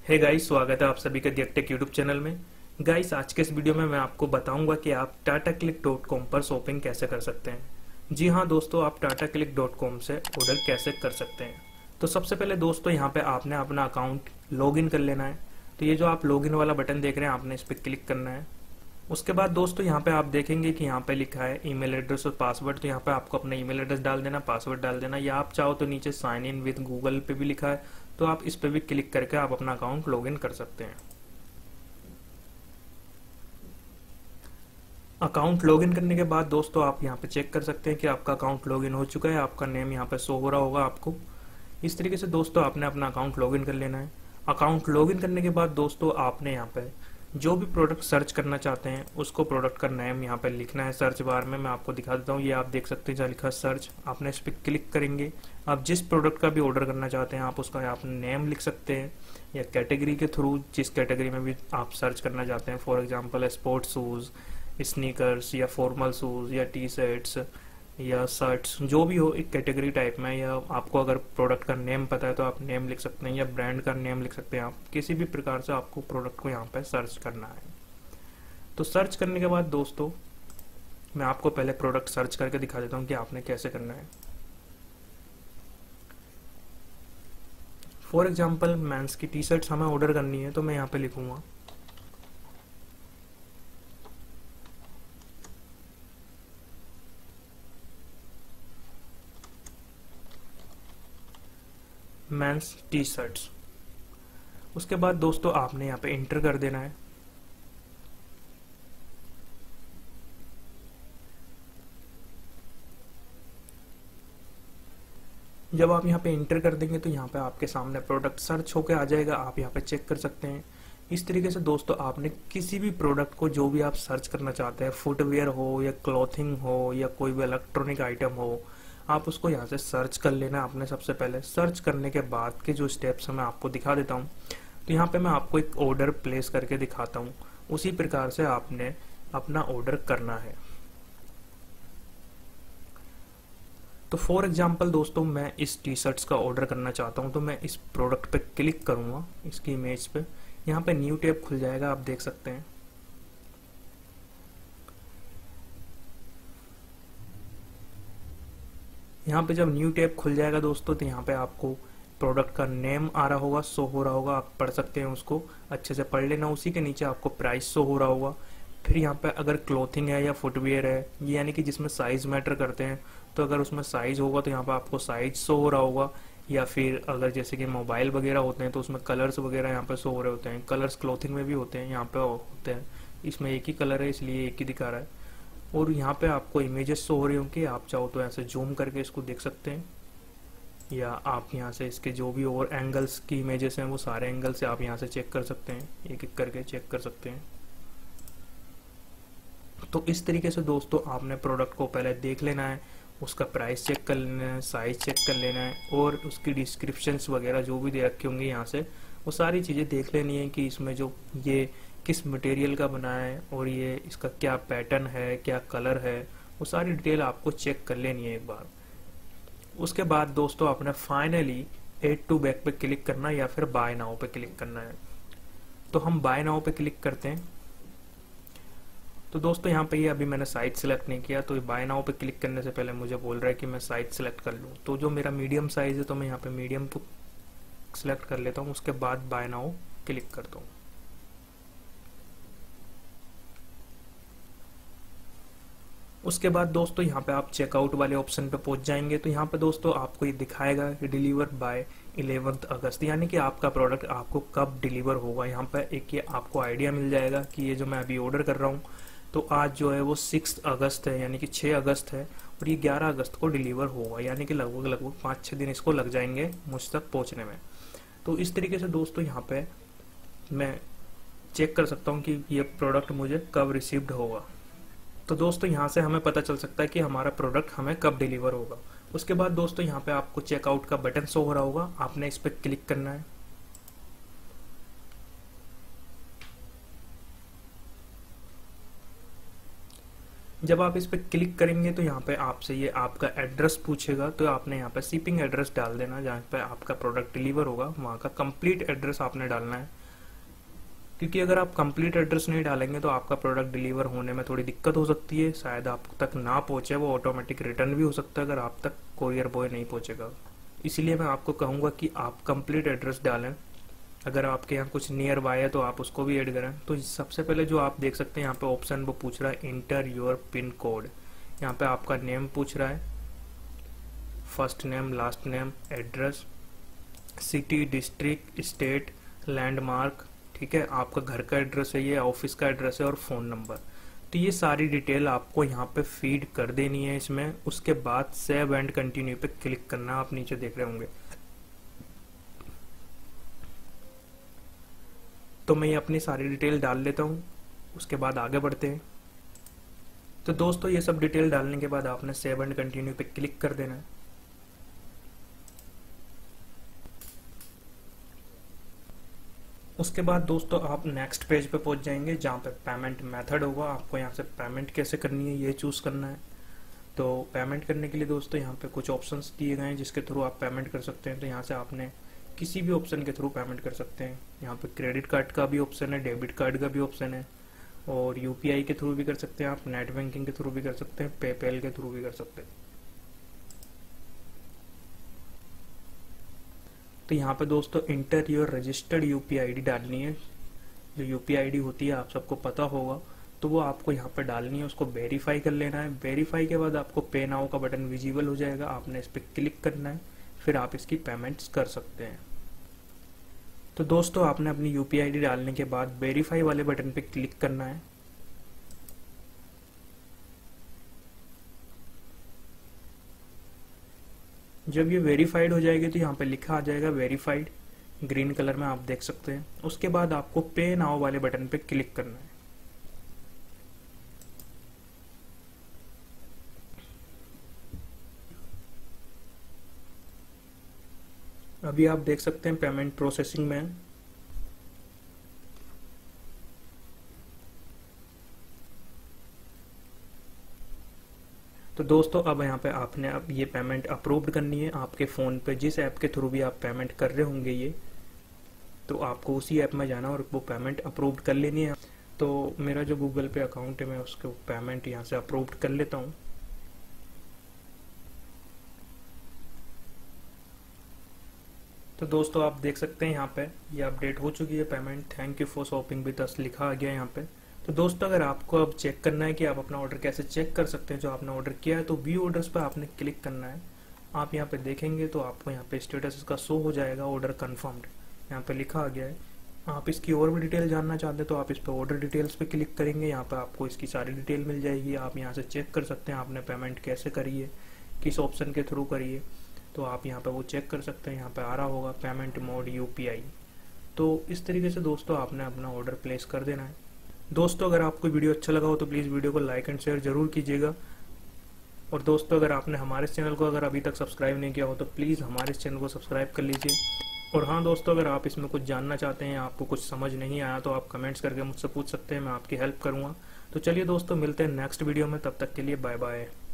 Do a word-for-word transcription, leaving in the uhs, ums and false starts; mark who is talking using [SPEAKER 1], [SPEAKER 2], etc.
[SPEAKER 1] Hey guys, स्वागत है आप सभी का टेक यूट्यूब चैनल में। गाइस, आज के इस वीडियो में मैं आपको बताऊंगा कि आप टाटा क्लिक डॉट कॉम पर शॉपिंग कैसे कर सकते हैं। जी हाँ दोस्तों, आप टाटा क्लिक डॉट कॉम से ऑर्डर कैसे कर सकते हैं। तो सबसे पहले दोस्तों, यहाँ पे आपने अपना अकाउंट लॉगिन कर लेना है। तो ये जो आप लॉगिन वाला बटन देख रहे हैं, आपने इस पर क्लिक करना है। उसके बाद दोस्तों यहाँ पे आप देखेंगे कि यहाँ पे लिखा है ईमेल एड्रेस और पासवर्ड। तो यहाँ पे आपको अपना ईमेल एड्रेस डाल देना, पासवर्ड डाल देना, या आप चाहो तो नीचे साइन इन विद गूगल पे भी लिखा है, तो आप इस पे भी क्लिक करके आप अपना अकाउंट लॉगिन कर सकते हैं। अकाउंट लॉगिन करने के बाद दोस्तों आप यहाँ पे चेक कर सकते हैं कि आपका अकाउंट लॉगिन हो चुका है। आपका नेम यहाँ पे शो हो रहा होगा आपको। इस तरीके से दोस्तों आपने अपना अकाउंट लॉगिन कर लेना है। अकाउंट लॉगिन करने के बाद दोस्तों आपने यहाँ पे जो भी प्रोडक्ट सर्च करना चाहते हैं उसको प्रोडक्ट का नेम यहाँ पे लिखना है। सर्च बार में मैं आपको दिखा देता हूँ, ये आप देख सकते हैं जहाँ लिखा है सर्च। आपने इस पर क्लिक करेंगे। आप जिस प्रोडक्ट का भी ऑर्डर करना चाहते हैं आप उसका आप नेम लिख सकते हैं, या कैटेगरी के थ्रू जिस कैटेगरी में भी आप सर्च करना चाहते हैं। For example sports shoes, sneakers, या फॉर्मल शूज़, या टी शर्ट्स, या शर्ट्स, जो भी हो एक कैटेगरी टाइप में। या आपको अगर प्रोडक्ट का नेम पता है तो आप नेम लिख सकते हैं, या ब्रांड का नेम लिख सकते हैं। आप किसी भी प्रकार से आपको प्रोडक्ट को यहाँ पे सर्च करना है। तो सर्च करने के बाद दोस्तों मैं आपको पहले प्रोडक्ट सर्च करके दिखा देता हूँ कि आपने कैसे करना है। फॉर एग्जाम्पल मेंस की टी शर्ट्स हमें ऑर्डर करनी है, तो मैं यहाँ पे लिखूंगा मेंस टी शर्ट्स। उसके बाद दोस्तों आपने यहाँ पे इंटर कर देना है। जब आप यहाँ पे इंटर कर देंगे तो यहाँ पे आपके सामने प्रोडक्ट सर्च होके आ जाएगा। आप यहाँ पे चेक कर सकते हैं। इस तरीके से दोस्तों आपने किसी भी प्रोडक्ट को जो भी आप सर्च करना चाहते हैं, फुटवेयर हो या क्लॉथिंग हो या कोई भी इलेक्ट्रॉनिक आइटम हो, आप उसको यहाँ से सर्च कर लेना। आपने सबसे पहले सर्च करने के बाद के जो स्टेप्स मैं आपको दिखा देता हूँ। तो यहाँ पे मैं आपको एक ऑर्डर प्लेस करके दिखाता हूँ, उसी प्रकार से आपने अपना ऑर्डर करना है। तो फॉर एग्जांपल दोस्तों मैं इस टी शर्ट्स का ऑर्डर करना चाहता हूँ, तो मैं इस प्रोडक्ट पे क्लिक करूँगा, इसकी इमेज पे। यहाँ पे न्यू टैब खुल जाएगा, आप देख सकते हैं। यहाँ पे जब न्यू टैब खुल जाएगा दोस्तों तो यहाँ पे आपको प्रोडक्ट का नेम आ रहा होगा, शो हो रहा होगा। आप पढ़ सकते हैं, उसको अच्छे से पढ़ लेना। उसी के नीचे आपको प्राइस शो हो रहा होगा। फिर यहाँ पे अगर क्लोथिंग है या फुटवेयर है, यानी कि जिसमें साइज मैटर करते हैं, तो अगर उसमें साइज होगा तो यहाँ पे आपको साइज शो हो रहा होगा। या फिर अगर जैसे कि मोबाइल वगैरह होते हैं तो उसमें कलर्स वगैरह यहाँ पे शो हो रहे होते हैं। कलर्स क्लोथिंग में भी होते हैं, यहाँ पे होते हैं। इसमें एक ही कलर है इसलिए एक ही दिखा रहा है। और यहाँ पे आपको इमेजेस शो हो रही होंगी। आप चाहो तो ऐसे जूम करके इसको देख सकते हैं, या आप यहाँ से इसके जो भी और एंगल्स की इमेजेस हैं वो सारे एंगल से आप यहाँ से चेक कर सकते हैं, एक एक करके चेक कर सकते हैं। तो इस तरीके से दोस्तों आपने प्रोडक्ट को पहले देख लेना है, उसका प्राइस चेक कर लेना है, साइज चेक कर लेना है, और उसकी डिस्क्रिप्शंस वगैरह जो भी दे रखे होंगे यहाँ से वो सारी चीज़ें देख लेनी है कि इसमें जो ये किस मटेरियल का बना है और ये इसका क्या पैटर्न है, क्या कलर है, वो सारी डिटेल आपको चेक कर लेनी है एक बार। उसके बाद दोस्तों आपने फाइनली एड टू बैक पे क्लिक करना है या फिर बाय नाउ पे क्लिक करना है। तो हम बाय नाउ पे क्लिक करते हैं। तो दोस्तों यहाँ पे ये अभी मैंने साइज सेलेक्ट नहीं किया, तो बाय नाउ पे क्लिक करने से पहले मुझे बोल रहा है कि मैं साइज सेलेक्ट कर लूँ। तो जो मेरा मीडियम साइज है तो मैं यहाँ पे मीडियम को सिलेक्ट कर लेता हूँ। उसके बाद बाय नाउ क्लिक करता हूँ। उसके बाद दोस्तों यहाँ पे आप चेकआउट वाले ऑप्शन पे पहुंच जाएंगे। तो यहाँ पे दोस्तों आपको ये दिखाएगा कि डिलीवर बाय इलेवेंथ अगस्त, यानी कि आपका प्रोडक्ट आपको कब डिलीवर होगा। यहाँ पे एक ये आपको आइडिया मिल जाएगा कि ये जो मैं अभी ऑर्डर कर रहा हूँ तो आज जो है वो सिक्स अगस्त है, यानी कि छः अगस्त है, और ये ग्यारह अगस्त को डिलीवर होगा, यानी कि लगभग लगभग पाँच छः दिन इसको लग जाएंगे मुझ तक पहुँचने में। तो इस तरीके से दोस्तों यहाँ पे मैं चेक कर सकता हूँ कि ये प्रोडक्ट मुझे कब रिसीव्ड होगा। तो दोस्तों यहाँ से हमें पता चल सकता है कि हमारा प्रोडक्ट हमें कब डिलीवर होगा। उसके बाद दोस्तों यहाँ पे आपको चेकआउट का बटन शो हो रहा होगा, आपने इस पर क्लिक करना है। जब आप इस पर क्लिक करेंगे तो यहाँ पे आपसे ये आपका एड्रेस पूछेगा, तो आपने यहाँ पे शिपिंग एड्रेस डाल देना जहाँ पे आपका प्रोडक्ट डिलीवर होगा, वहाँ का कंप्लीट एड्रेस आपने डालना है। क्योंकि अगर आप कंप्लीट एड्रेस नहीं डालेंगे तो आपका प्रोडक्ट डिलीवर होने में थोड़ी दिक्कत हो सकती है, शायद आप तक ना पहुंचे, वो ऑटोमेटिक रिटर्न भी हो सकता है अगर आप तक कोरियर बॉय नहीं पहुंचेगा। इसीलिए मैं आपको कहूँगा कि आप कंप्लीट एड्रेस डालें। अगर आपके यहाँ कुछ नियर बाय है तो आप उसको भी ऐड करें। तो सबसे पहले जो आप देख सकते हैं यहाँ पे ऑप्शन वो पूछ रहा है इंटर योर पिन कोड। यहाँ पे आपका नेम पूछ रहा है, first name, last name, address, city, district, state, landmark, ठीक है, आपका घर का एड्रेस है, ये ऑफिस का एड्रेस है और फ़ोन नंबर। तो ये सारी डिटेल आपको यहाँ पे फीड कर देनी है इसमें। उसके बाद सेव एंड कंटिन्यू पे क्लिक करना, आप नीचे देख रहे होंगे। तो मैं ये अपनी सारी डिटेल डाल लेता हूँ, उसके बाद आगे बढ़ते हैं। तो दोस्तों ये सब डिटेल डालने के बाद आपने सेव एंड कंटिन्यू पे क्लिक कर देना है। उसके बाद दोस्तों आप नेक्स्ट पेज पे पहुंच जाएंगे जहाँ पे पेमेंट मेथड होगा। आपको यहाँ से पेमेंट कैसे करनी है ये चूज़ करना है। तो पेमेंट करने के लिए दोस्तों यहाँ पे कुछ ऑप्शंस दिए गए हैं जिसके थ्रू आप पेमेंट कर सकते हैं। तो यहाँ से आपने किसी भी ऑप्शन के थ्रू पेमेंट कर सकते हैं। यहाँ पे क्रेडिट कार्ड का भी ऑप्शन है, डेबिट कार्ड का भी ऑप्शन है, और यूपीआई के थ्रू भी कर सकते हैं आप, नेट बैंकिंग के थ्रू भी कर सकते हैं, पेपैल के थ्रू भी कर सकते हैं। तो यहाँ पे दोस्तों enter your registered UPI ID डालनी है। जो यूपीआई आईडी होती है आप सबको पता होगा, तो वो आपको यहाँ पे डालनी है, उसको वेरीफाई कर लेना है। वेरीफाई के बाद आपको पे नाउ का बटन विजिबल हो जाएगा, आपने इस पर क्लिक करना है, फिर आप इसकी पेमेंट्स कर सकते हैं। तो दोस्तों आपने अपनी यूपीआई आईडी डालने के बाद वेरीफाई वाले बटन पे क्लिक करना है। जब ये वेरीफाइड हो जाएगी तो यहाँ पे लिखा आ जाएगा वेरीफाइड, ग्रीन कलर में आप देख सकते हैं। उसके बाद आपको पे नाउ वाले बटन पे क्लिक करना है। अभी आप देख सकते हैं पेमेंट प्रोसेसिंग में है। तो दोस्तों अब यहाँ पे आपने अब ये पेमेंट अप्रूव्ड करनी है आपके फ़ोन पे, जिस ऐप के थ्रू भी आप पेमेंट कर रहे होंगे ये, तो आपको उसी ऐप में जाना और वो पेमेंट अप्रूव्ड कर लेनी है। तो मेरा जो गूगल पे अकाउंट है मैं उसको पेमेंट यहाँ से अप्रूव्ड कर लेता हूँ। तो दोस्तों आप देख सकते हैं यहाँ पे ये अपडेट हो चुकी है payment. Thank you for shopping with us लिखा आ गया यहाँ पे। तो दोस्तों अगर आपको अब चेक करना है कि आप अपना ऑर्डर कैसे चेक कर सकते हैं जो आपने ऑर्डर किया है, तो व्यू ऑर्डर्स पर आपने क्लिक करना है। आप यहाँ पे देखेंगे तो आपको यहाँ पे स्टेटस इसका शो हो जाएगा, ऑर्डर कन्फर्म्ड यहाँ पे लिखा आ गया है। आप इसकी और भी डिटेल जानना चाहते हैं तो आप इस पर ऑर्डर डिटेल्स पे क्लिक करेंगे, यहाँ पे आपको इसकी सारी डिटेल मिल जाएगी। आप यहाँ से चेक कर सकते हैं आपने पेमेंट कैसे करी है, किस ऑप्शन के थ्रू करी है, तो आप यहाँ पे वो चेक कर सकते हैं। यहाँ पे आ रहा होगा पेमेंट मोड यूपीआई। तो इस तरीके से दोस्तों आपने अपना ऑर्डर प्लेस कर देना है। दोस्तों अगर आपको वीडियो अच्छा लगा हो तो प्लीज़ वीडियो को लाइक एंड शेयर जरूर कीजिएगा। और दोस्तों अगर आपने हमारे चैनल को अगर अभी तक सब्सक्राइब नहीं किया हो तो प्लीज़ हमारे चैनल को सब्सक्राइब कर लीजिए। और हाँ दोस्तों, अगर आप इसमें कुछ जानना चाहते हैं, आपको कुछ समझ नहीं आया तो आप कमेंट्स करके मुझसे पूछ सकते हैं, मैं आपकी हेल्प करूँगा। तो चलिए दोस्तों मिलते हैं नेक्स्ट वीडियो में, तब तक के लिए बाय बाय।